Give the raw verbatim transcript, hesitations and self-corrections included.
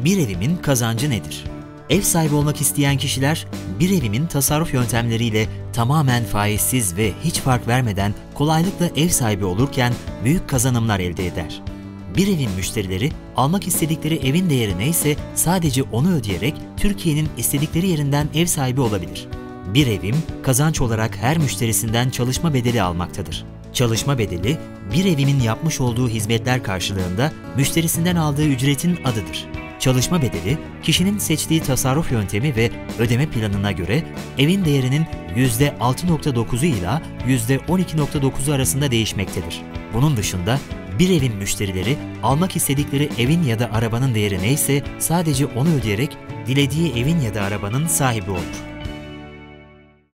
Bir evimin kazancı nedir? Ev sahibi olmak isteyen kişiler, bir evimin tasarruf yöntemleriyle tamamen faizsiz ve hiç fark vermeden kolaylıkla ev sahibi olurken büyük kazanımlar elde eder. Bir evin müşterileri, almak istedikleri evin değeri neyse sadece onu ödeyerek Türkiye'nin istedikleri yerinden ev sahibi olabilir. Bir evim, kazanç olarak her müşterisinden çalışma bedeli almaktadır. Çalışma bedeli, bir evimin yapmış olduğu hizmetler karşılığında müşterisinden aldığı ücretin adıdır. Çalışma bedeli, kişinin seçtiği tasarruf yöntemi ve ödeme planına göre evin değerinin yüzde altı nokta dokuzu ila yüzde on iki nokta dokuzu arasında değişmektedir. Bunun dışında bir evin müşterileri almak istedikleri evin ya da arabanın değeri neyse sadece onu ödeyerek dilediği evin ya da arabanın sahibi olur.